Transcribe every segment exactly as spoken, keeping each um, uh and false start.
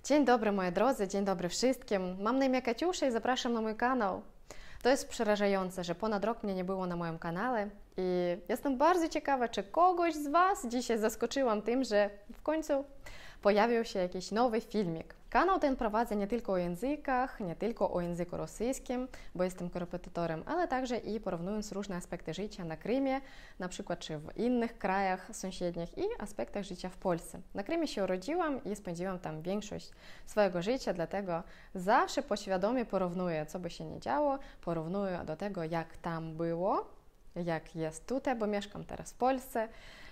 Dzień dobry, moi drodzy, dzień dobry wszystkim. Mam na imię Katiusza i zapraszam na mój kanał. To jest przerażające, że ponad rok mnie nie było na moim kanale i jestem bardzo ciekawa, czy kogoś z Was dzisiaj zaskoczyłam tym, że w końcu pojawił się jakiś nowy filmik. Kanał ten prowadzę nie tylko o językach, nie tylko o języku rosyjskim, bo jestem korepetytorem, ale także i porównując różne aspekty życia na Krymie, na przykład czy w innych krajach sąsiednich i aspektach życia w Polsce. Na Krymie się urodziłam i spędziłam tam większość swojego życia, dlatego zawsze poświadomie porównuję, co by się nie działo, porównuję do tego, jak tam było, jak jest tutaj, bo mieszkam teraz w Polsce,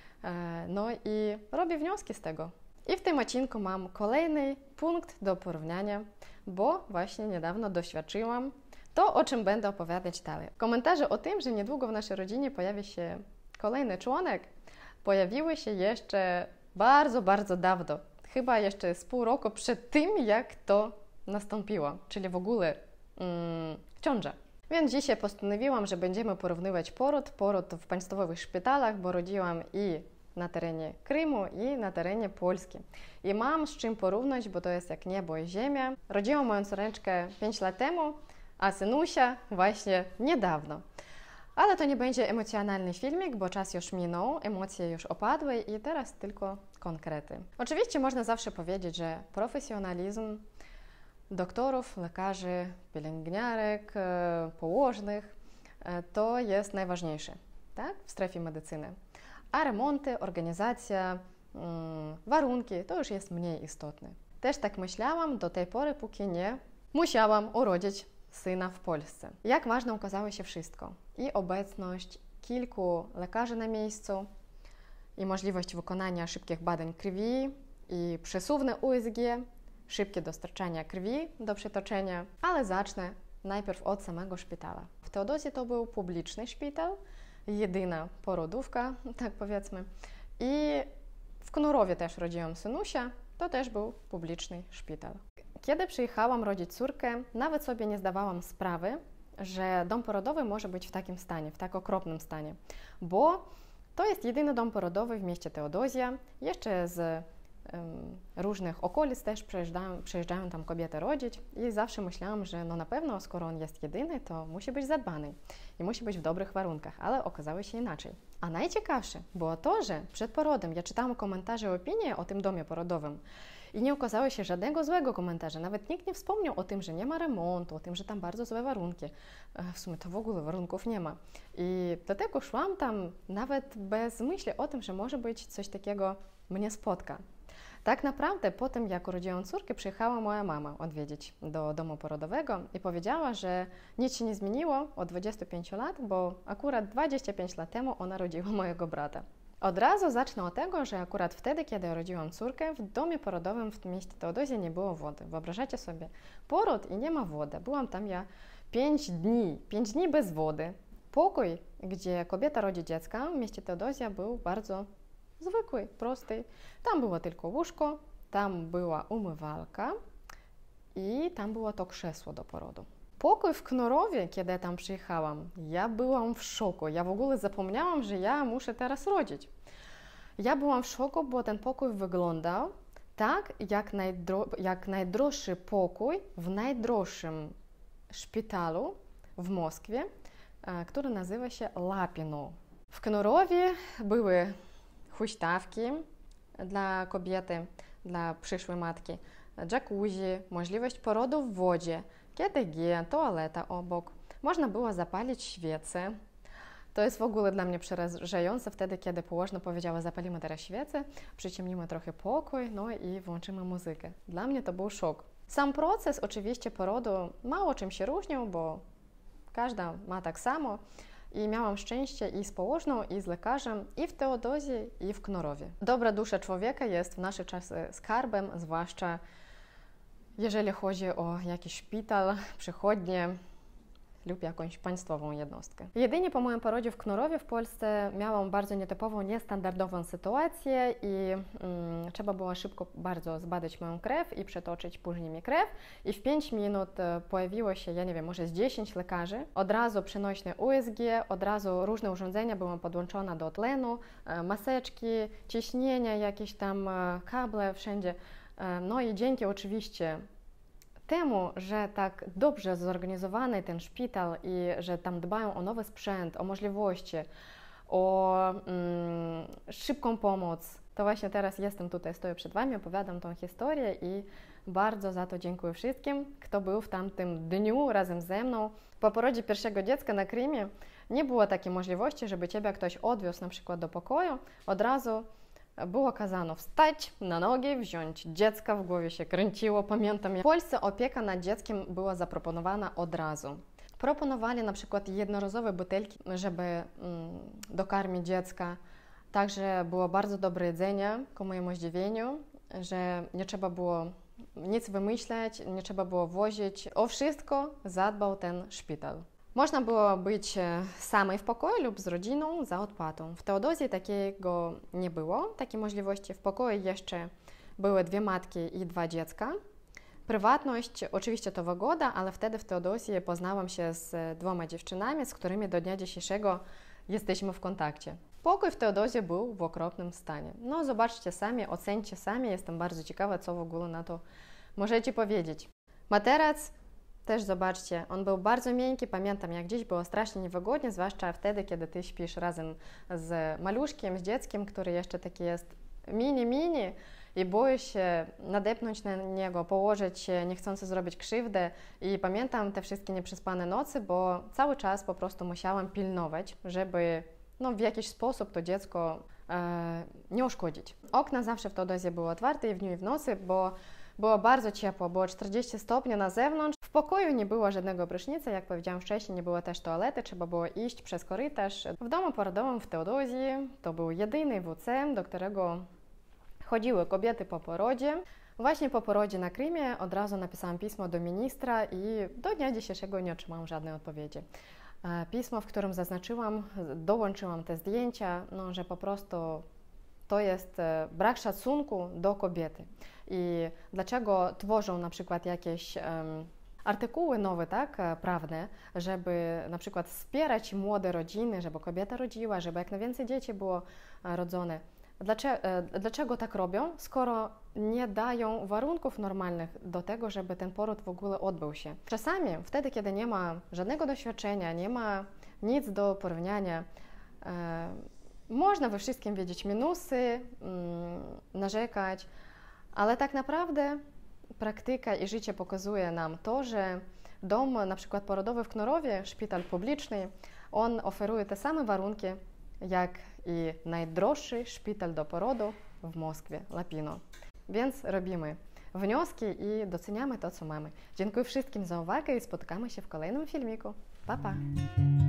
no i robię wnioski z tego. I w tym odcinku mam kolejny punkt do porównania, bo właśnie niedawno doświadczyłam to, o czym będę opowiadać dalej. Komentarze o tym, że niedługo w naszej rodzinie pojawi się kolejny członek, pojawiły się jeszcze bardzo, bardzo dawno. Chyba jeszcze z pół roku przed tym, jak to nastąpiło, czyli w ogóle mm, ciąża. Więc dzisiaj postanowiłam, że będziemy porównywać poród, poród w państwowych szpitalach, bo rodziłam i na terenie Krymu i na terenie Polski. I mam z czym porównać, bo to jest jak niebo i ziemia. Rodziłam moją córeczkę pięć lat temu, a synusia właśnie niedawno. Ale to nie będzie emocjonalny filmik, bo czas już minął, emocje już opadły i teraz tylko konkrety. Oczywiście można zawsze powiedzieć, że profesjonalizm doktorów, lekarzy, pielęgniarek, położnych to jest najważniejsze, tak? W strefie medycyny. A remonty, organizacja, mm, warunki to już jest mniej istotne. Też tak myślałam do tej pory, póki nie musiałam urodzić syna w Polsce. Jak ważne okazało się wszystko. I obecność kilku lekarzy na miejscu, i możliwość wykonania szybkich badań krwi, i przesuwne U S G, szybkie dostarczanie krwi do przetoczenia. Ale zacznę najpierw od samego szpitala. W Teodosie to był publiczny szpital, jedyna porodówka, tak powiedzmy. I w Knurowie też rodziłam synusia, to też był publiczny szpital. Kiedy przyjechałam rodzić córkę, nawet sobie nie zdawałam sprawy, że dom porodowy może być w takim stanie, w tak okropnym stanie, bo to jest jedyny dom porodowy w mieście Teodozja. Jeszcze z um, różnych okolic też przyjeżdżają, przyjeżdżają tam kobiety rodzić i zawsze myślałam, że no na pewno, skoro on jest jedyny, to musi być zadbany i musi być w dobrych warunkach, ale okazało się inaczej. A najciekawsze było to, że przed porodem ja czytałam komentarze i opinie o tym domie porodowym i nie okazało się żadnego złego komentarza. Nawet nikt nie wspomniał o tym, że nie ma remontu, o tym, że tam bardzo złe warunki. W sumie to w ogóle warunków nie ma. I dlatego szłam tam nawet bez myśli o tym, że może być coś takiego mnie spotka. Tak naprawdę po tym, jak urodziłam córkę, przyjechała moja mama odwiedzić do domu porodowego i powiedziała, że nic się nie zmieniło od dwudziestu pięciu lat, bo akurat dwadzieścia pięć lat temu ona rodziła mojego brata. Od razu zacznę od tego, że akurat wtedy, kiedy urodziłam córkę, w domie porodowym w mieście Teodozie nie było wody. Wyobrażacie sobie, poród i nie ma wody. Byłam tam ja pięć dni, pięć dni bez wody. Pokój, gdzie kobieta rodzi dziecka w mieście Teodozja, był bardzo zwykły, prosty. Tam było tylko łóżko, tam była umywalka i tam było to krzesło do porodu. Pokój w Knurowie, kiedy ja tam przyjechałam, ja byłam w szoku. Ja w ogóle zapomniałam, że ja muszę teraz rodzić. Ja byłam w szoku, bo ten pokój wyglądał tak, jak, najdro, jak najdroższy pokój w najdroższym szpitalu w Moskwie, który nazywa się Lapino. W Knurowie były huśtawki dla kobiety, dla przyszłej matki, jacuzzi, możliwość porodu w wodzie, K T G, toaleta obok. Można było zapalić świece. To jest w ogóle dla mnie przerażające wtedy, kiedy położna powiedziała, zapalimy teraz świece, przyciemnimy trochę pokój, no i włączymy muzykę. Dla mnie to był szok. Sam proces oczywiście porodu mało czym się różnił, bo każda ma tak samo. I miałam szczęście i z położną, i z lekarzem, i w Teodozie, i w Knurowie. Dobra dusza człowieka jest w nasze czasy skarbem, zwłaszcza jeżeli chodzi o jakiś szpital, przychodnie lub jakąś państwową jednostkę. Jedynie po moim porodzie w Knurowie w Polsce miałam bardzo nietypową, niestandardową sytuację i mm, trzeba było szybko bardzo zbadać moją krew i przetoczyć później mi krew i w pięć minut pojawiło się, ja nie wiem, może z dziesięć lekarzy, od razu przenośne U S G, od razu różne urządzenia były podłączone do tlenu, maseczki, ciśnienia, jakieś tam kable wszędzie. No i dzięki oczywiście temu, że tak dobrze zorganizowany ten szpital i że tam dbają o nowy sprzęt, o możliwości, o mm, szybką pomoc, to właśnie teraz jestem tutaj, stoję przed Wami, opowiadam tą historię i bardzo za to dziękuję wszystkim, kto był w tamtym dniu razem ze mną. Po porodzie pierwszego dziecka na Krymie nie było takiej możliwości, żeby Ciebie ktoś odwiózł na przykład do pokoju, od razu było kazano wstać na nogi, wziąć dziecka, w głowie się kręciło, pamiętam. W Polsce opieka nad dzieckiem była zaproponowana od razu. Proponowali na przykład jednorazowe butelki, żeby mm, dokarmić dziecka. Także było bardzo dobre jedzenie, ku mojemu zdziwieniu, że nie trzeba było nic wymyślać, nie trzeba było wozić. O wszystko zadbał ten szpital. Można było być samej w pokoju lub z rodziną za odpłatą. W Teodozji takiego nie było, takiej możliwości. W pokoju jeszcze były dwie matki i dwa dziecka. Prywatność, oczywiście to wygoda, ale wtedy w Teodozji poznałam się z dwoma dziewczynami, z którymi do dnia dzisiejszego jesteśmy w kontakcie. Pokój w Teodozji był w okropnym stanie. No zobaczcie sami, ocencie sami, jestem bardzo ciekawa, co w ogóle na to możecie powiedzieć. Materac też zobaczcie, on był bardzo miękki, pamiętam jak dziś było strasznie niewygodnie, zwłaszcza wtedy, kiedy ty śpisz razem z maluszkiem, z dzieckiem, który jeszcze taki jest mini-mini i boisz się nadepnąć na niego, położyć się, niechcący zrobić krzywdę. I pamiętam te wszystkie nieprzespane nocy, bo cały czas po prostu musiałam pilnować, żeby no, w jakiś sposób to dziecko e, nie uszkodzić. Okna zawsze w Teodozji były otwarte i w dniu i w nocy, bo było bardzo ciepło, było czterdzieści stopni na zewnątrz. W pokoju nie było żadnego prysznica, jak powiedziałam wcześniej, nie było też toalety, trzeba było iść przez korytarz. W domu porodowym w Teodozji to był jedyny W C, do którego chodziły kobiety po porodzie. Właśnie po porodzie na Krymie od razu napisałam pismo do ministra i do dnia dzisiejszego nie otrzymałam żadnej odpowiedzi. Pismo, w którym zaznaczyłam, dołączyłam te zdjęcia, no, że po prostu to jest brak szacunku do kobiety. I dlaczego tworzą na przykład jakieś um, artykuły nowe, tak, prawne, żeby na przykład wspierać młode rodziny, żeby kobieta rodziła, żeby jak najwięcej dzieci było rodzone. Dlaczego, dlaczego tak robią, skoro nie dają warunków normalnych do tego, żeby ten poród w ogóle odbył się? Czasami wtedy, kiedy nie ma żadnego doświadczenia, nie ma nic do porównania, e, można we wszystkim widzieć minusy, mm, narzekać, ale tak naprawdę praktyka i życie pokazuje nam to, że dom na przykład porodowy w Knurowie, szpital publiczny, on oferuje te same warunki, jak i najdroższy szpital do porodu w Moskwie, Lapino. Więc robimy wnioski i doceniamy to, co mamy. Dziękuję wszystkim za uwagę i spotykamy się w kolejnym filmiku. Pa, pa!